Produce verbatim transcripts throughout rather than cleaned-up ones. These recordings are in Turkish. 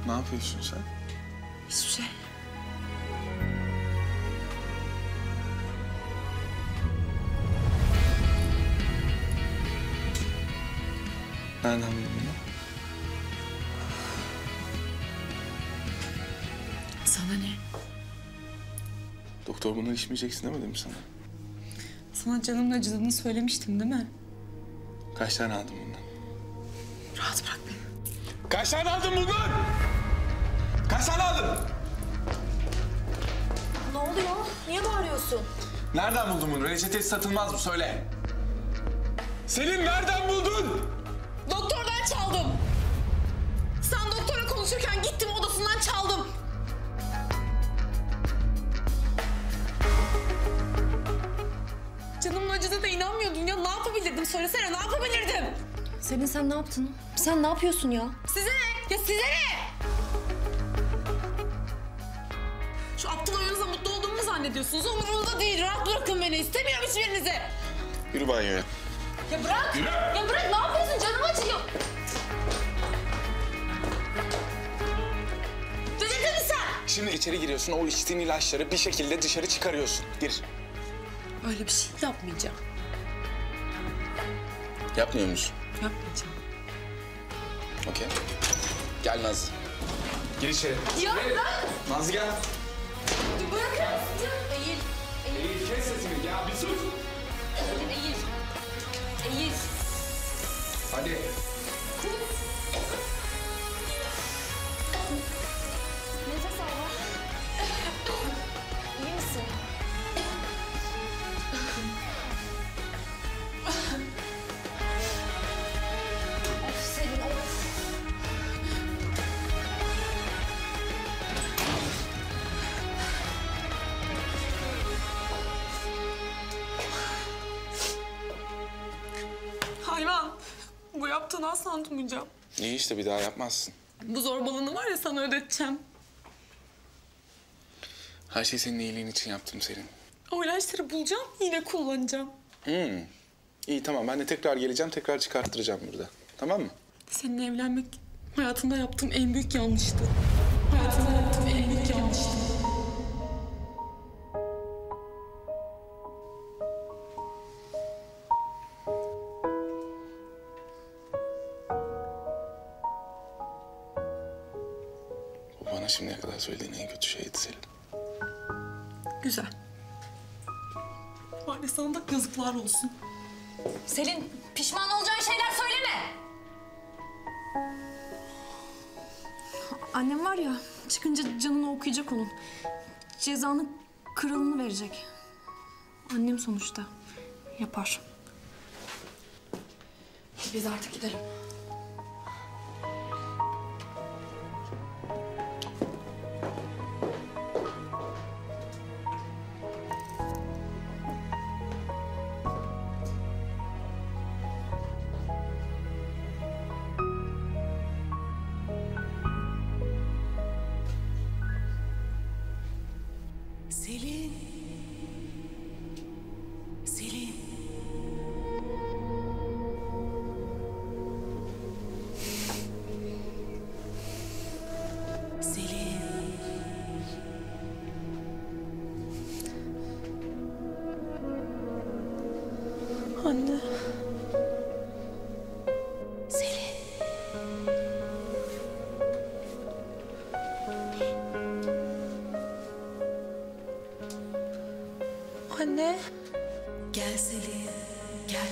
Ne yapıyorsun sen? Hiçbir şey. Nereden buldun bunu? Sana ne? Doktor bunu içmeyeceksin demedim mi sana? Sana canımın acıdığını söylemiştim değil mi? Kaç tane aldın bundan? Rahat bırak beni. Kaç tane aldın bundan? Kaç tane aldın? Ne oluyor? Niye bağırıyorsun? Nereden buldun bunu? Reçetesi satılmaz mı? Söyle. Selin nereden buldun? Doktordan çaldım. Sen doktora konuşurken gittim odasından çaldım. Canımın acıdı da inanmıyordun ya. Ne yapabilirdim? Söylesene, ne yapabilirdim? Selin sen ne yaptın? Sen ne yapıyorsun ya? Size ne? Ya size ne? Şu aptal oyununuzla mutlu olduğumu mu zannediyorsunuz? Umurumda değil. Rahat bırakın beni. İstemiyorum hiçbirinizi. Yürü banyoya. Ya bırak! Yürü! Ya bırak, ne yapıyorsun? Canım acıyor. Delirdin sen? Şimdi içeri giriyorsun, o içtiğin ilaçları bir şekilde dışarı çıkarıyorsun. Gir. Öyle bir şey yapmayacağım. Yapmıyor musun? Yapmayacağım. Okey. Gel Nazlı. Gir içeri. Ya bırak! Nazlı gel. Bırakır mısın? Eğil. Eğil, kes sesini ya, bir sus. Eğil. Eğil. Hadi. Nefes al bak. İyi misin? Of Selin, of. Hayvan. Bu yaptığını asla unutmayacağım. İyi işte, bir daha yapmazsın. Bu zorbalığını var ya sana ödeteceğim. Her şey senin iyiliğin için yaptım Selin. O ilaçları bulacağım, yine kullanacağım. Hmm. İyi tamam, ben de tekrar geleceğim, tekrar çıkarttıracağım burada. Tamam mı? Seninle evlenmek hayatımda yaptığım en büyük yanlıştı. Hayatımda yaptığım en büyük yanlıştı. Bu bana şimdiye kadar söylediğin en kötü şeydi Selin. Güzel. Var ya sana da yazıklar olsun. Selin, pişman olacağın şeyler söyleme. Annem var ya, çıkınca canını okuyacak onun. Cezanın kralını verecek. Annem sonuçta yapar. Biz artık gidelim. Selin. Selin. Selin. Anne. Selin. Anne. Gel Selin. Gel.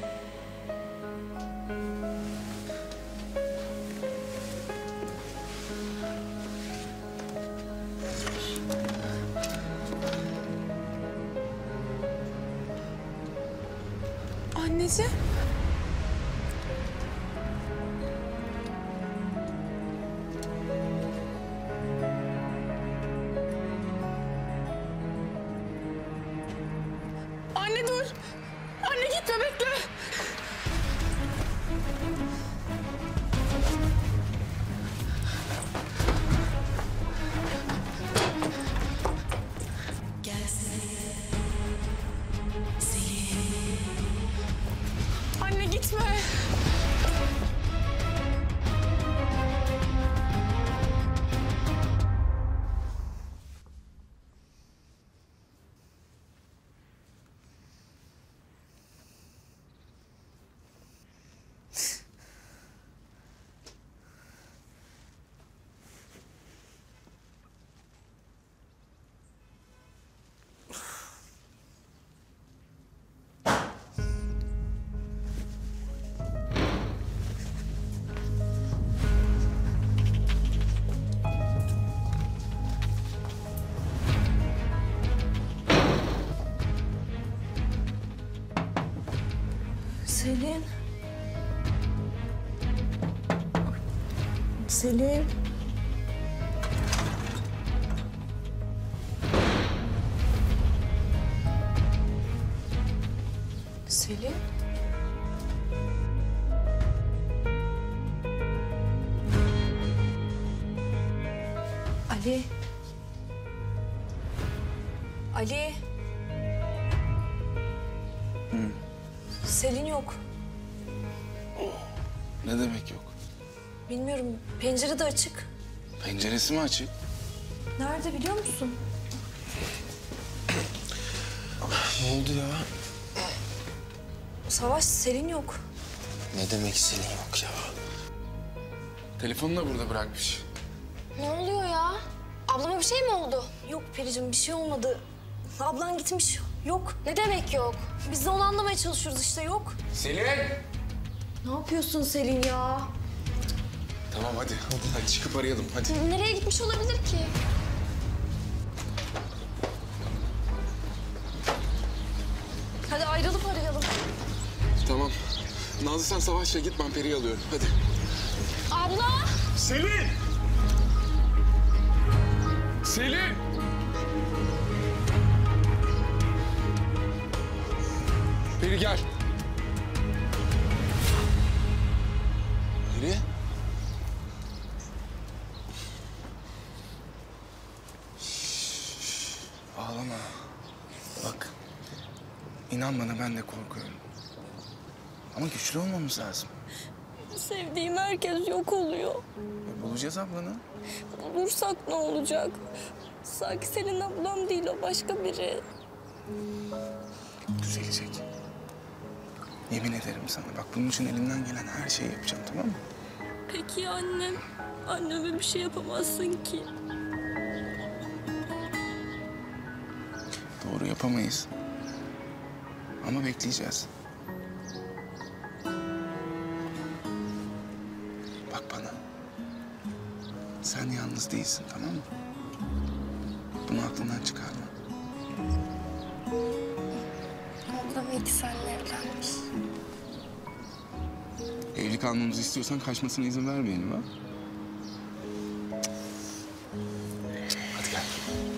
Anneciğim. Anne dur. Anne gitme, bekle. Gel Selin. Selin. Anne gitme. Selin. Selin. Selin. Ali. Ali. Selin yok. Ne demek yok? Bilmiyorum. Pencere de açık. Penceresi mi açık? Nerede biliyor musun? Ne oldu ya? Savaş, Selin yok. Ne demek Selin yok ya? Telefonunu da burada bırakmış. Ne oluyor ya? Ablama bir şey mi oldu? Yok Pericim, bir şey olmadı. Ablan gitmiş. Yok. Ne demek yok? Biz de onu anlamaya çalışıyoruz işte. Yok. Selin! Ne yapıyorsun Selin ya? Tamam hadi. Hadi, hadi çıkıp arayalım hadi. Nereye gitmiş olabilir ki? Hadi ayrılıp arayalım. Tamam. Nazlı sen Savaş'la git, ben Peri'yi alıyorum. Hadi. Abla! Selin! Selin! Peri gel. Peri? Ağlama. Bak. İnan bana, ben de korkuyorum. Ama güçlü olmamız lazım. Sevdiğim herkes yok oluyor. E, bulacağız ablanı. Bulursak ne olacak? Sanki senin ablam değil, o başka biri. Düzelecek. Yemin ederim sana. Bak bunun için elimden gelen her şeyi yapacağım, tamam mı? Peki ya annem? Anneme bir şey yapamazsın ki. Doğru, yapamayız. Ama bekleyeceğiz. Bak bana. Sen yalnız değilsin, tamam mı? Bunu aklından çıkarma. Ablam iyi ki seninle evlenmiş. Evlilik almamızı istiyorsan kaçmasına izin vermeyelim ha. Hadi gel.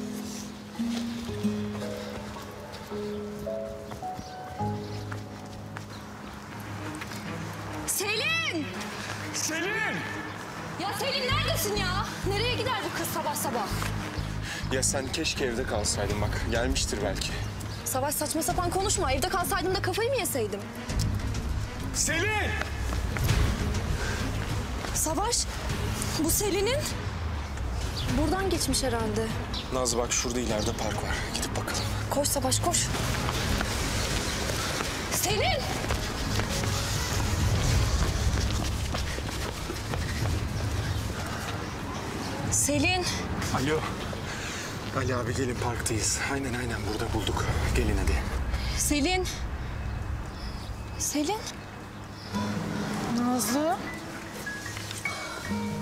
Selin! Selin! Ya Selin neredesin ya? Nereye gider bu kız sabah sabah? Ya sen keşke evde kalsaydın bak. Gelmiştir belki. Savaş, saçma sapan konuşma. Evde kalsaydım da kafayı mı yeseydim? Selin! Savaş, bu Selin'in. Buradan geçmiş herhalde. Naz bak şurada ileride park var. Gidip bakalım. Koş Savaş, koş. Selin! Selin. Alo. Ali abi gelin parktayız. Aynen aynen burada bulduk. Gelin hadi. Selin. Selin. Nazlı.